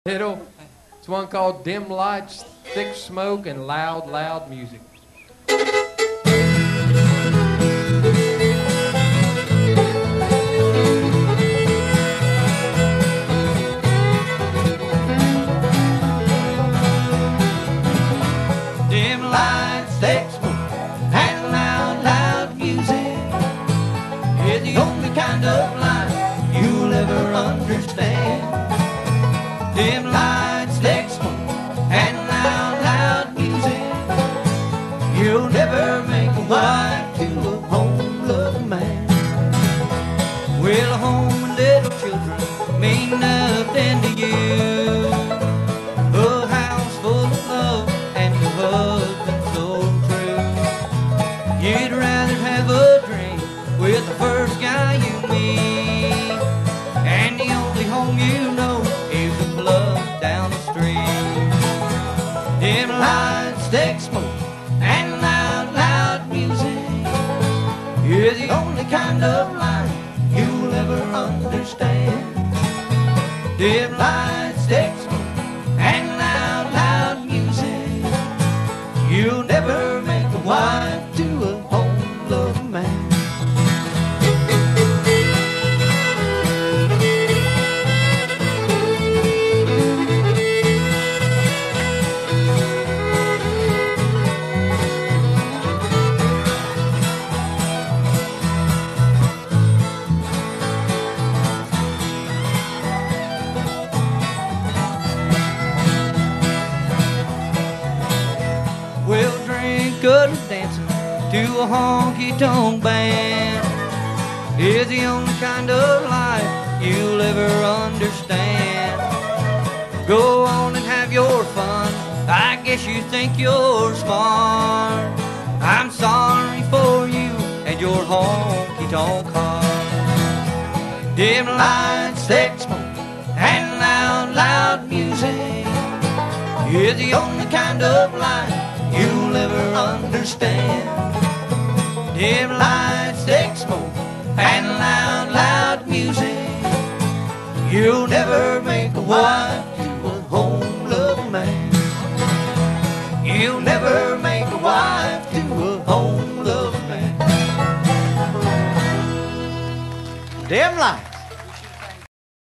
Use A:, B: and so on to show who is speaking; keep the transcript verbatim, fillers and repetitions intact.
A: Middle. It's one called Dim Lights, Thick Smoke, and Loud, Loud Music.
B: Dim lights, thick smoke, and loud, loud music is the only kind of life you'll ever understand. Dim lights, thick smoke, and loud, loud music, you'll never make a wife to a home-loving man. Well, a home with little children mean nothing to you. A house full of love and a husband so true. You'd rather have a drink with the first guy you meet, and the only home you know is the club down the street. Dim lights, thick smoke, and loud, loud music is the only kind of life you'll ever understand. Dim lights, thick smoke, and loud, loud music, you'll never make a wife to a home-loving man. We'll drink good dancing to a honky-tonk band is the only kind of life you'll ever understand. Go on and have your fun, I guess you think you're smart. I'm sorry for you and your honky-tonk heart. Dim lights, thick smoke, and loud, loud music is the only kind of life you'll ever understand. Dim lights, thick smoke, and loud, loud music, you'll never make a wife to a home-loving man. You'll never make a wife to a home-loving man. Dim lights.